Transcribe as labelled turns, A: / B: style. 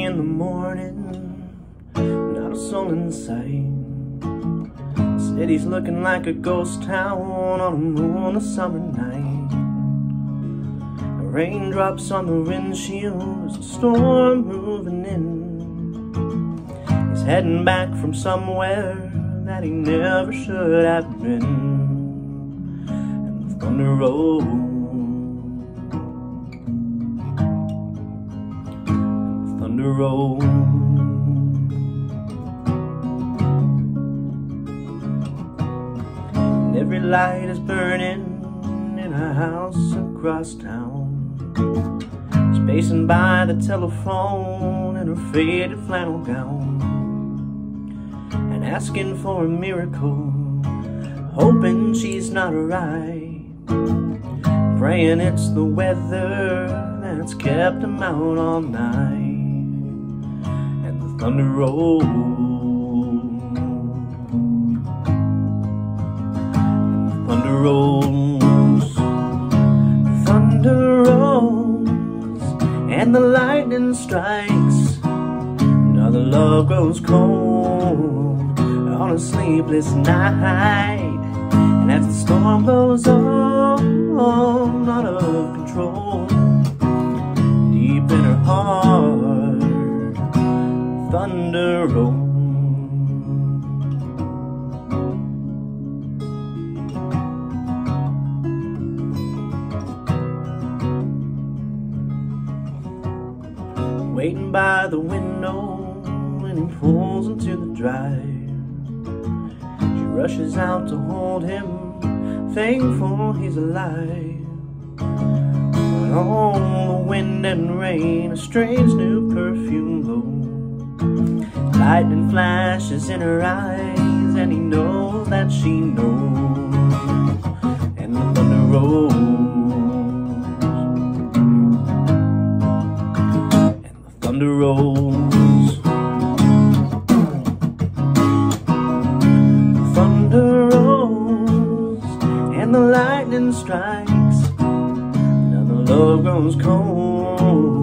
A: in the morning, not a soul in sight. City's looking like a ghost town on a moonless summer night. Raindrops on the windshield as the storm moving in. He's heading back from somewhere that he never should have been. And the thunder rolls, and the thunder rolls. And every light is burning in a house across town. She's pacing by the telephone in her faded flannel gown, and asking for a miracle, hoping she's not right, praying it's the weather that's kept him out all night. And the thunder rolls, and the thunder rolls, thunder rolls, and the lightning strikes. Another love grows cold on a sleepless night, and as the storm blows on out of control, deep in her heart, thunder rolls. Waiting by the window when he pulls into the drive, she rushes out to hold him, thankful he's alive. But on the wind and rain, a strange new perfume blows. Lightning flashes in her eyes, and he knows that she knows. And the thunder rolls, thunder rolls, thunder rolls, and the lightning strikes. Now the love grows cold